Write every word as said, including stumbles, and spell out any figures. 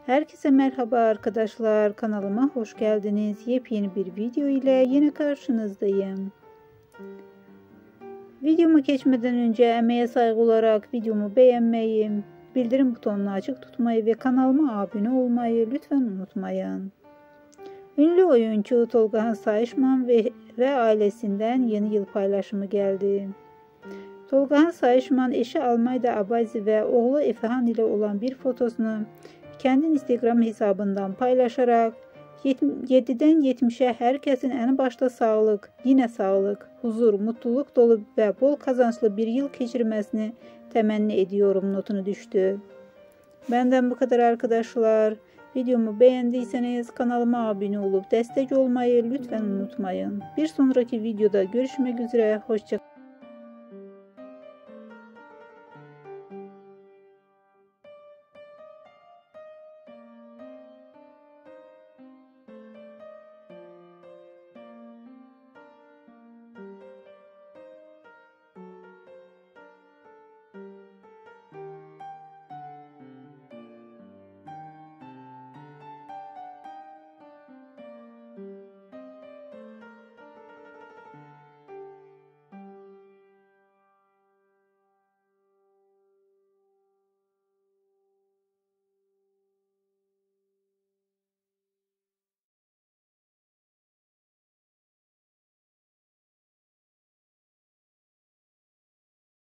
Herkese merhaba arkadaşlar, kanalıma hoş geldiniz. Yepyeni bir video ile yine karşınızdayım. Videomu geçmeden önce emeğe saygı olarak videomu beğenmeyi, bildirim butonunu açık tutmayı ve kanalıma abone olmayı lütfen unutmayın. Ünlü oyuncu Tolga Sayışman ve, ve ailesinden yeni yıl paylaşımı geldi. Tolga Sayışman eşi Almayda Abazi ve oğlu Efehan ile olan bir fotosunu kendi Instagram hesabından paylaşarak yediden yetmişe herkesin en başta sağlık, yine sağlık, huzur, mutluluk dolu ve bol kazançlı bir yıl geçirmesini temenni ediyorum notunu düştü. Benden bu kadar arkadaşlar. Videomu beğendiyseniz kanalıma abone olup destek olmayı lütfen unutmayın. Bir sonraki videoda görüşmek üzere. Hoşça kalın.